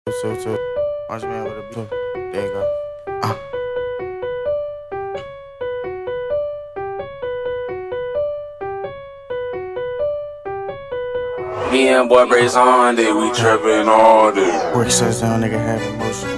So, watch me out with a beat. There you go. Me and boy braids on day, we trapping all day. Work sets down, nigga have emotion.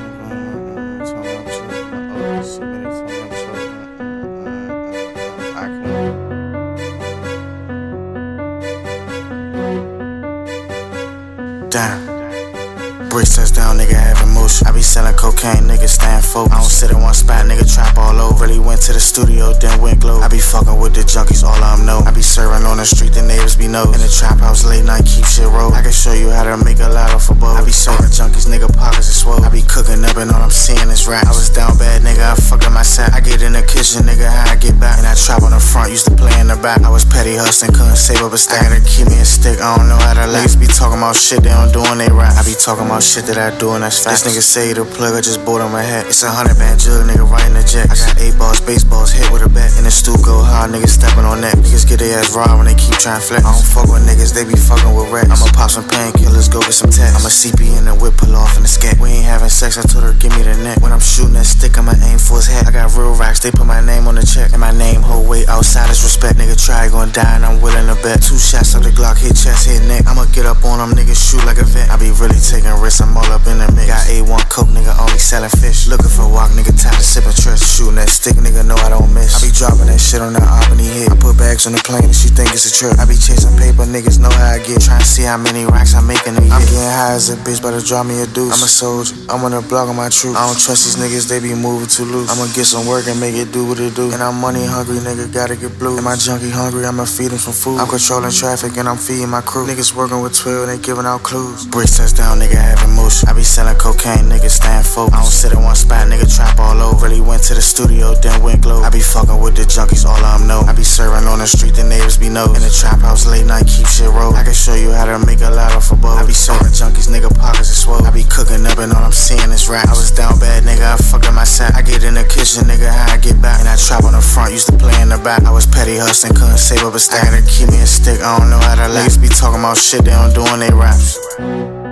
Damn. Brick sets down, nigga have emotion. I be selling cocaine, nigga stand folk. I don't sit in one spot, nigga trap all over. Really went to the studio, then went glow. I be fucking with the junkies, all I'm know. I be serving on the street, the neighbors be know. In the trap house, late night, keep shit roll. I can show you how to make a lot for both. I be serving junkies, nigga pockets is swole. I be cooking up and all I'm seeing is rap. I was down bad, nigga, I fucked up my sack. I get in the kitchen, nigga, how I get back. And I trap on the front, used to play in the back. I was petty hustling, couldn't save up a stack. I gotta keep me a stick, I don't know how to laugh. Niggas be talking about shit, they don't do when they rap. I be talking about shit that I do and that's facts. This nigga say the plug, I just bought on my head. It's 100 band jug, nigga, right in the jet. I got 8 balls, baseballs, hit with a bat. In the stool go hard, niggas stepping on that. Niggas get their ass raw when they keep trying to flex. I don't fuck with niggas, they be fucking with rats. I'ma pop some painkillers, go get some tats. I'ma CP in the whip, pull off in the scat. We ain't having sex, I told her give me the neck. When I'm shooting that stick, I'ma aim for his head. I got real racks, they put my name on the check. And my name whole weight outside is respect. Nigga try gon' die and I'm willing to bet. 2 shots of the Glock, hit chest, hit neck. I'ma get up on them, niggas shoot like a vet. I be really taking risks, I'm all up in the mix. Got A1 coke, nigga, only selling fish. Looking for walk, nigga, tired of sipping trish. Shooting that stick, nigga, know I don't miss. I be dropping that shit on the op and he hit. I put bags on the plane and she think it's a trip. I be chasing paper, niggas know how I get. Trying to see how many racks I'm making a year. I'm getting high as a bitch, better drop me a deuce. I'm a soldier, I'm on the block on my truth. I don't trust these niggas, they be moving too loose. I'ma get some work and make it do what it do. And I'm money hungry, nigga, gotta get blue. And my junkie hungry, I'ma feed him some food. I'm controlling traffic and I'm feeding my crew. Niggas working with 12 and they giving out clues. Brick sets down, nigga have emotion. I be selling cocaine, nigga stand folk. I don't sit in one spot, nigga trap all over. Really went to the studio, then went glow. I be fucking with the junkies, all I'm know. I be serving on the street, the neighbors be know. In the trap house, late night, keep shit roll. I can show you how to make a lot for both. I be serving junkies, nigga pockets is swole. I be cooking up and all I'm seeing is rap. I was down bad, nigga, I fucked up my sack. I get in the kitchen, nigga, how I get back. And I trap on the front, used to play in the back. I was petty hustling, couldn't save up a stack. I gotta keep me a stick, I don't know how to laugh. Niggas be talking about shit, they don't do when they rap.